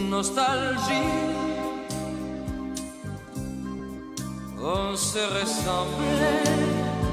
nostalgie, on se ressemblait.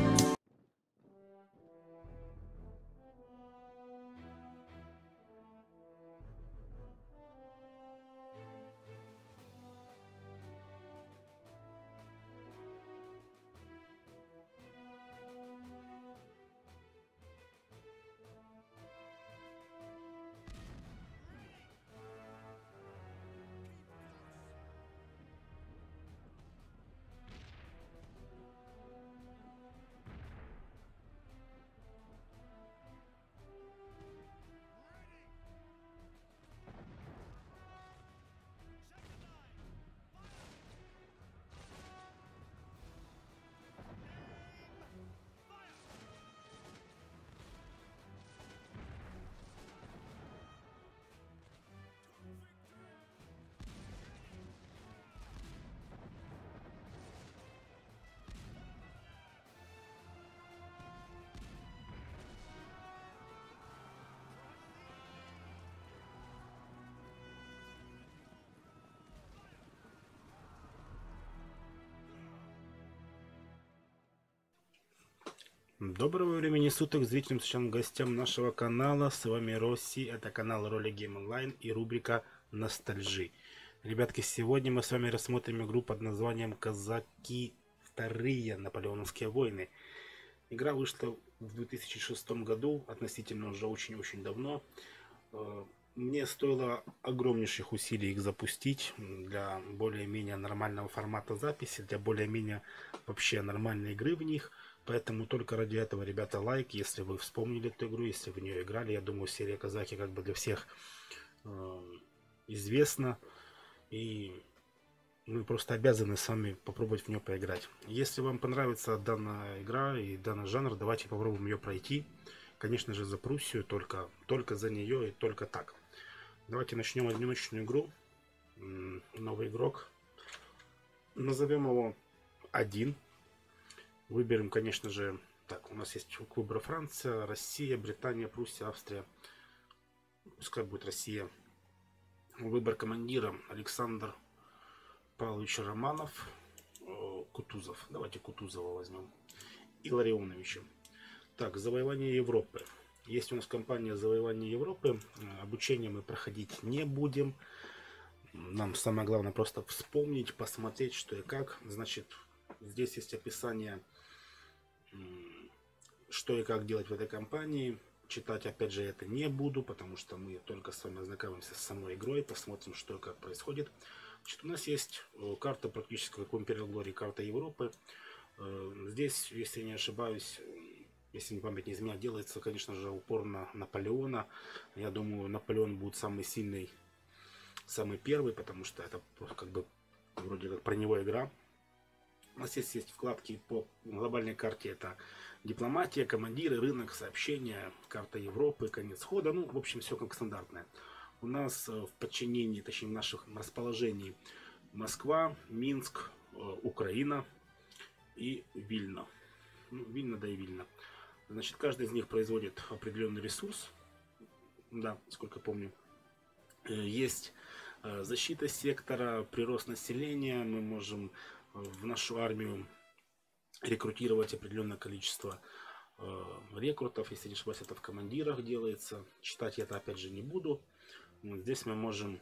Доброго времени суток зрителям, слушателям, гостям нашего канала. С вами Росси, это канал Роли Гейм Онлайн и рубрика Ностальжи. Ребятки, сегодня мы с вами рассмотрим игру под названием Казаки Вторые Наполеоновские войны. Игра вышла в 2006 году, относительно уже очень-очень давно. Мне стоило огромнейших усилий их запустить для более-менее нормального формата записи, для более-менее вообще нормальной игры в них. Поэтому только ради этого, ребята, лайк, если вы вспомнили эту игру, если вы в нее играли. Я думаю, серия Казаки как бы для всех известна. И мы просто обязаны с вами попробовать в нее поиграть. Если вам понравится данная игра и данный жанр, давайте попробуем ее пройти. Конечно же, за Пруссию, только за нее и только так. Давайте начнем одиночную игру. Новый игрок. Назовем его 1. Выберем, конечно же, так, у нас есть выбор: Франция, Россия, Британия, Пруссия, Австрия. Пускай будет Россия. Выбор командира: Александр Павлович Романов, Кутузов. Давайте Кутузова возьмем. И Ларионовича. Так, завоевание Европы. Есть у нас компания завоевание Европы. Обучение мы проходить не будем. Нам самое главное просто вспомнить, посмотреть, что и как. Значит, здесь есть описание, что и как делать в этой компании. Читать, опять же, это не буду, потому что мы только с вами ознакомимся с самой игрой, посмотрим, что и как происходит. Значит, у нас есть карта, практически как в Imperial Glory, карта Европы. Здесь, если не ошибаюсь, если память не изменяет, делается, конечно же, упор на Наполеона. Я думаю, Наполеон будет самый сильный, самый первый, потому что это как бы вроде как про него игра. У нас есть вкладки по глобальной карте. Это дипломатия, командиры, рынок, сообщения, карта Европы, конец хода. Ну, в общем, все как стандартное. У нас в подчинении, точнее в нашем расположении, Москва, Минск, Украина и Вильна. Ну, Вильна, да и Вильна. Значит, каждый из них производит определенный ресурс. Да, сколько помню. Есть защита сектора, прирост населения. Мы можем в нашу армию рекрутировать определенное количество рекрутов. Если не ошибаюсь, это в командирах делается. Читать я это опять же не буду. Вот здесь мы можем,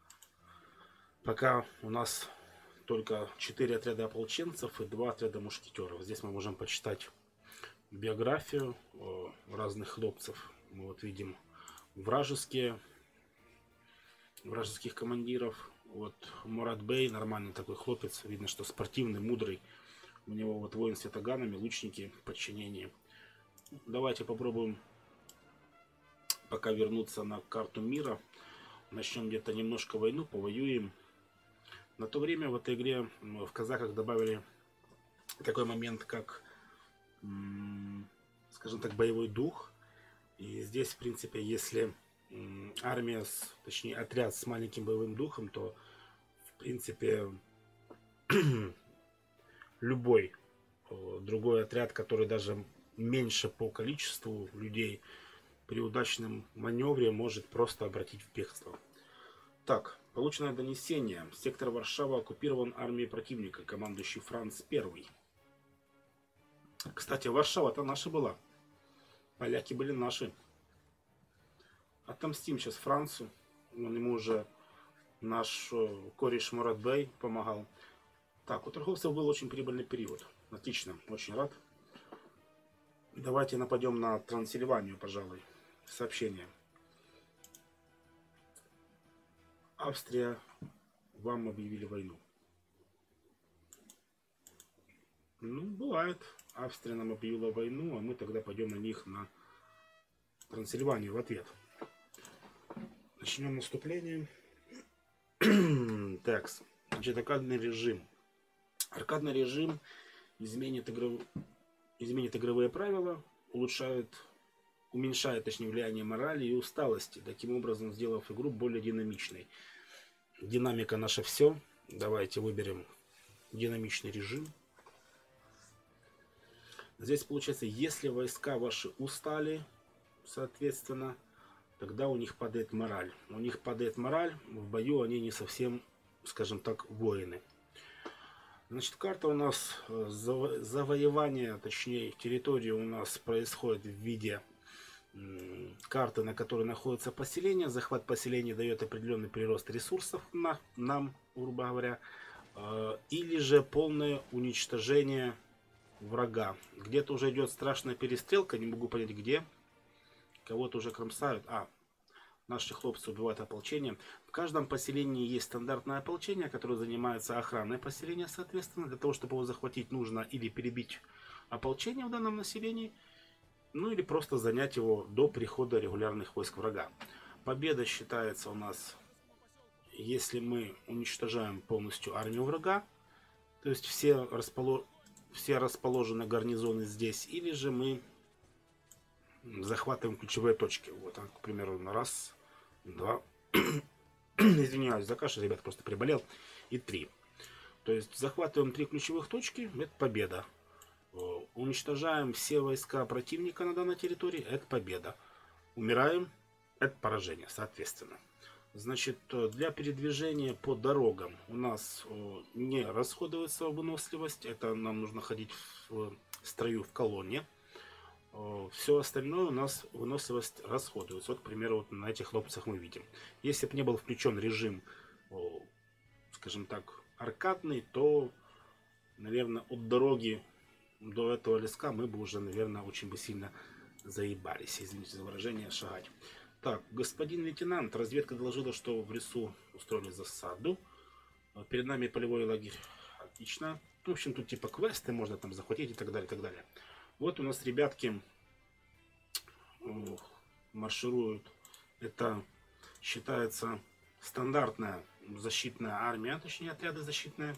пока у нас только 4 отряда ополченцев и 2 отряда мушкетеров. Здесь мы можем почитать биографию разных хлопцев. Мы вот видим вражеских командиров. Вот Мурат Бей, нормальный такой хлопец, видно, что спортивный, мудрый. У него вот воин с ятаганами, лучники в подчинении. Давайте попробуем пока вернуться на карту мира. Начнем где-то немножко войну, повоюем. На то время в этой игре в казаках добавили такой момент, как, скажем так, боевой дух. И здесь, в принципе, если армия, точнее отряд с маленьким боевым духом, то в принципе любой другой отряд, который даже меньше по количеству людей, при удачном маневре может просто обратить в бегство. Так, полученное донесение. Сектор Варшава оккупирован армией противника, командующий Франц I. Кстати, Варшава-то наша была. Поляки были наши. Отомстим сейчас Францу. Он ему уже наш кореш Мурат Бей помогал. Так, у торговцев был очень прибыльный период. Отлично, очень рад. Давайте нападем на Трансильванию, пожалуй. Сообщение. Австрия, вам объявили войну. Ну, бывает. Австрия нам объявила войну, а мы тогда пойдем на них на Трансильванию в ответ. Начнем наступление. Так, значит, аркадный режим. Аркадный режим изменит игровые правила, уменьшает, точнее, влияние морали и усталости, таким образом сделав игру более динамичной. Динамика наша все. Давайте выберем динамичный режим. Здесь получается, если войска ваши устали, соответственно, тогда у них падает мораль. У них падает мораль, в бою они не совсем, скажем так, воины. Значит, карта у нас, завоевание, точнее, территории у нас происходит в виде карты, на которой находится поселение. Захват поселения дает определенный прирост ресурсов нам, грубо говоря, или же полное уничтожение врага. Где-то уже идет страшная перестрелка, не могу понять где. Кого-то уже кромсают. Наши хлопцы убивают ополчение. В каждом поселении есть стандартное ополчение, которое занимается охраной поселения, соответственно. Для того, чтобы его захватить, нужно или перебить ополчение в данном населении, ну или просто занять его до прихода регулярных войск врага. Победа считается у нас, если мы уничтожаем полностью армию врага, то есть все расположены гарнизоны здесь, или же мы захватываем ключевые точки. Вот, к примеру, раз, два, извиняюсь за кашу, ребят, просто приболел, и 3. То есть захватываем 3 ключевых точки, это победа. Уничтожаем все войска противника на данной территории, это победа. Умираем, это поражение, соответственно. Значит, для передвижения по дорогам у нас не расходуется выносливость, это нам нужно ходить в строю в колонне. Все остальное у нас выносливость расходуется. Вот, к примеру, вот на этих хлопцах мы видим. Если бы не был включен режим, скажем так, аркадный, то, наверное, от дороги до этого леска мы бы уже, наверное, очень бы сильно заебались, извините за выражение, шагать. Так, господин лейтенант, разведка доложила, что в лесу устроили засаду. Перед нами полевой лагерь. Отлично. В общем, тут типа квесты можно там захватить и так далее, и так далее. Вот у нас ребятки маршируют. Это считается стандартная защитная армия, точнее отряды защитные.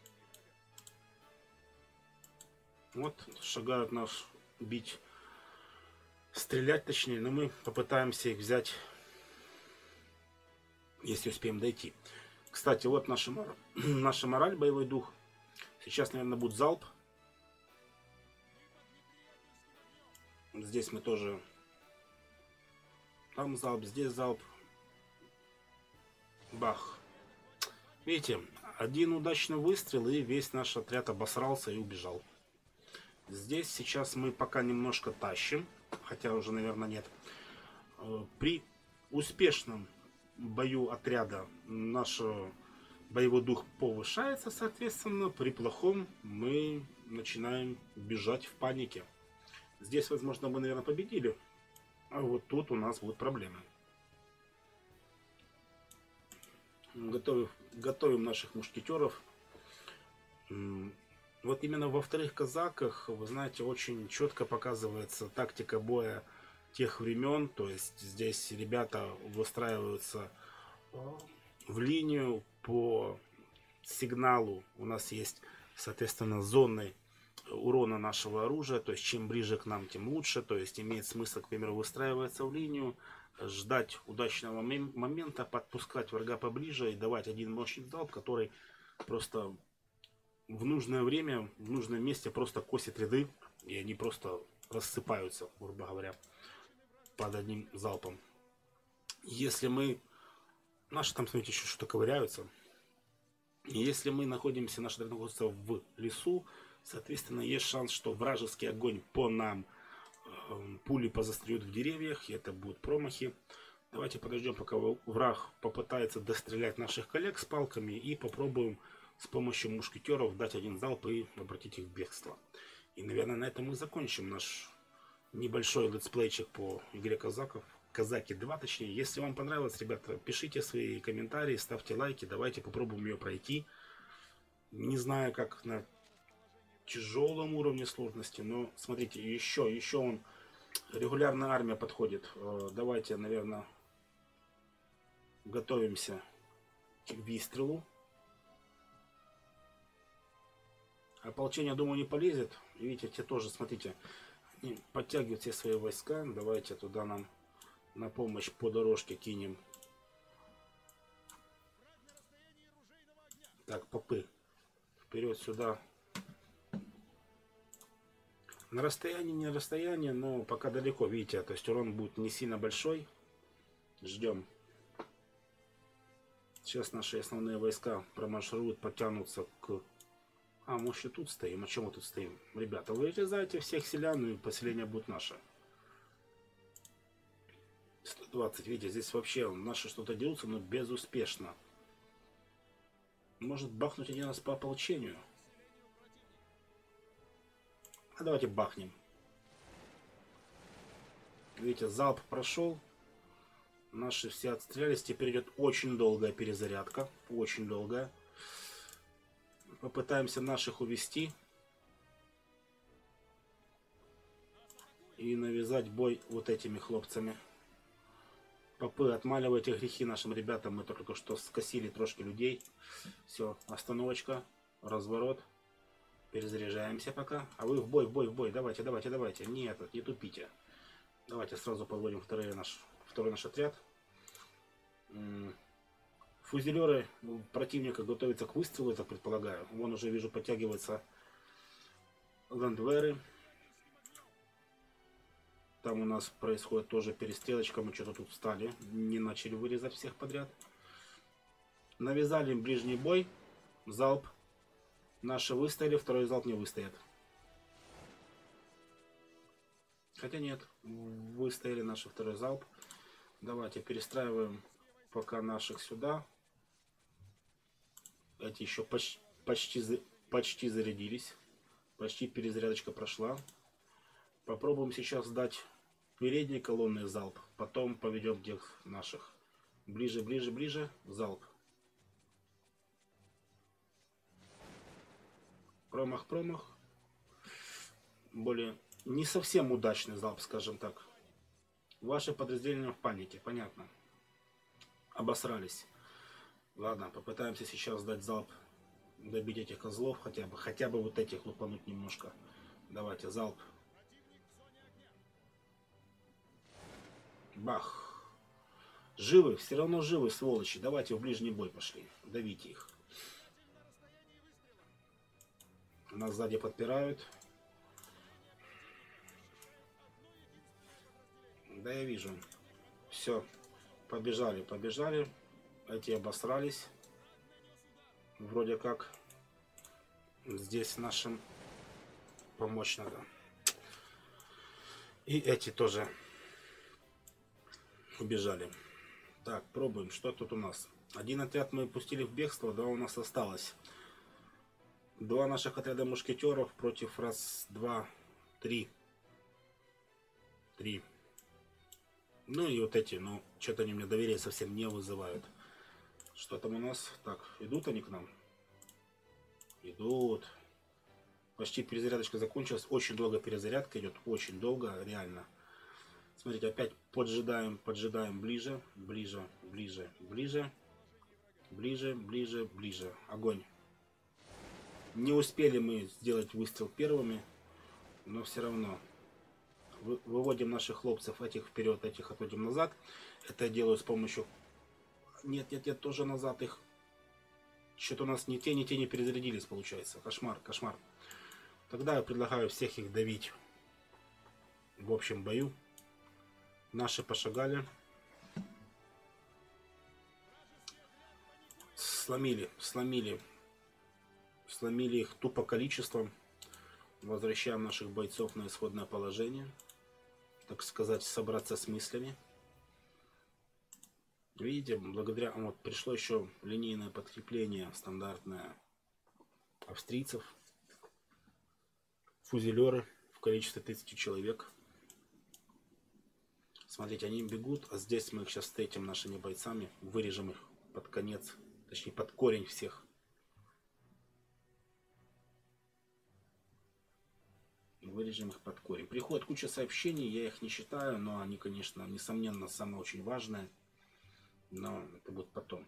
Вот шагают нас бить, стрелять точнее, но мы попытаемся их взять, если успеем дойти. Кстати, вот наша мораль, боевой дух. Сейчас, наверное, будет залп. Здесь мы тоже... Там залп, здесь залп. Бах. Видите, один удачный выстрел, и весь наш отряд обосрался и убежал. Здесь сейчас мы пока немножко тащим. Хотя уже, наверное, нет. При успешном бою отряда наш боевой дух повышается, соответственно. При плохом мы начинаем бежать в панике. Здесь, возможно, мы, наверное, победили. А вот тут у нас будут проблемы. Готовим наших мушкетеров. Вот именно во вторых казаках, вы знаете, очень четко показывается тактика боя тех времен. То есть здесь ребята выстраиваются в линию по сигналу. У нас есть, соответственно, зоны урона нашего оружия. То есть чем ближе к нам, тем лучше. То есть имеет смысл, к примеру, выстраиваться в линию, ждать удачного момента, подпускать врага поближе и давать один мощный залп, который просто в нужное время, в нужном месте просто косит ряды, и они просто рассыпаются, грубо говоря, под одним залпом. Если мы Наши там, смотрите, еще что-то ковыряются. И если мы находимся, наше находится в лесу, соответственно, есть шанс, что вражеский огонь по нам, пули позастреют в деревьях, и это будут промахи. Давайте подождем, пока враг попытается дострелять наших коллег с палками, и попробуем с помощью мушкетеров дать один залп и обратить их в бегство. И, наверное, на этом мы закончим наш небольшой летсплейчик по игре казаков. Казаки 2, точнее. Если вам понравилось, ребята, пишите свои комментарии, ставьте лайки, давайте попробуем ее пройти. Не знаю, как на тяжелом уровне сложности, но смотрите, еще он, регулярная армия подходит. Давайте, наверное, готовимся к выстрелу. Ополчение, думаю, не полезет. Видите, те тоже, смотрите, они подтягивают все свои войска. Давайте туда нам на помощь по дорожке кинем. Так, попы. Вперед сюда. На расстоянии, не расстояние, но пока далеко, видите, то есть урон будет не сильно большой. Ждем. Сейчас наши основные войска промаршируют, подтянутся к... А, мы еще тут стоим. А чем мы тут стоим? Ребята, вы вырезайте всех селян, и поселение будет наше. 120, видите, здесь вообще наши что-то дерутся, но безуспешно. Может бахнуть один раз по ополчению? А давайте бахнем. Видите, залп прошел. Наши все отстрелялись. Теперь идет очень долгая перезарядка. Очень долгая. Попытаемся наших увести. И навязать бой вот этими хлопцами. Попы, отмаливайте грехи нашим ребятам. Мы только что скосили трошки людей. Все, остановочка. Разворот. Перезаряжаемся пока. А вы в бой, в бой, в бой. Давайте, давайте, давайте. Нет, не тупите. Давайте сразу подводим второй наш отряд. Фузелеры противника готовятся к выстрелу, я так предполагаю. Вон уже вижу, подтягиваются ландверы. Там у нас происходит тоже перестрелочка. Мы что-то тут встали. Не начали вырезать всех подряд. Навязали им ближний бой. Залп. Наши выстояли, второй залп не выстоит. Хотя нет, выстояли наши второй залп. Давайте перестраиваем пока наших сюда. Эти еще почти зарядились. Почти перезарядочка прошла. Попробуем сейчас дать передней колонны залп. Потом поведем тех наших. Ближе, ближе, ближе. Залп. Промах, промах. Более не совсем удачный залп, скажем так. Ваше подразделение в панике, понятно. Обосрались. Ладно, попытаемся сейчас дать залп. Добить этих козлов хотя бы вот этих лупануть немножко. Давайте, залп. Бах. Живы, все равно живы, сволочи. Давайте в ближний бой пошли. Давите их. Нас сзади подпирают. Да, я вижу. Все. Побежали, побежали. Эти обосрались. Вроде как здесь нашим помочь надо. И эти тоже убежали. Так, пробуем. Что тут у нас? Один отряд мы пустили в бегство, два у нас осталось. Два наших отряда мушкетеров против раз, два, три. Три. Ну и вот эти, ну, что-то они мне доверия совсем не вызывают. Что там у нас? Так, идут они к нам? Идут. Почти перезарядочка закончилась. Очень долго перезарядка идет. Очень долго, реально. Смотрите, опять поджидаем, поджидаем ближе, ближе, ближе, ближе. Ближе, ближе, ближе. Огонь. Не успели мы сделать выстрел первыми, но все равно. Выводим наших хлопцев, этих вперед, этих отводим назад. Это я делаю с помощью... Нет, нет, нет, тоже назад их. Что-то у нас ни те, не перезарядились, получается. Кошмар, кошмар. Тогда я предлагаю всех их давить в общем бою. Наши пошагали. сломили их тупо количеством. Возвращаем наших бойцов на исходное положение. Так сказать, собраться с мыслями. Видите, благодаря... Вот пришло еще линейное подкрепление стандартное австрийцев. Фузелеры в количестве 1000 человек. Смотрите, они бегут, а здесь мы их сейчас встретим нашими бойцами. Вырежем их под конец, точнее под корень всех. Вырежем их под корень. Приходит куча сообщений, я их не считаю, но они, конечно, несомненно, самые очень важные. Но это будет потом.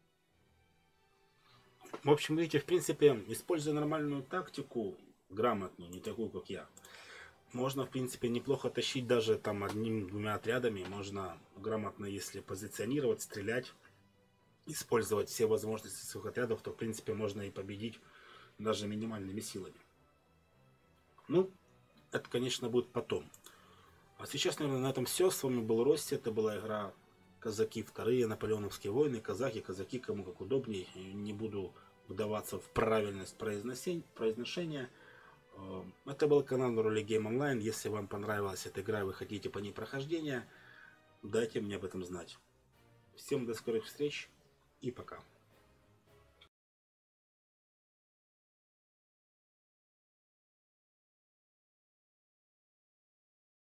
В общем, видите, в принципе, используя нормальную тактику, грамотную, не такую, как я, можно, в принципе, неплохо тащить даже там 1-2 отрядами. Можно грамотно, если позиционировать, стрелять, использовать все возможности своих отрядов, то, в принципе, можно и победить даже минимальными силами. Ну, это, конечно, будет потом. А сейчас, наверное, на этом все. С вами был Рости. Это была игра Казаки вторые, Наполеоновские войны, казаки, кому как удобней. Не буду вдаваться в правильность произношения. Это был канал на роли Game Online. Если вам понравилась эта игра и вы хотите по ней прохождения, дайте мне об этом знать. Всем до скорых встреч и пока.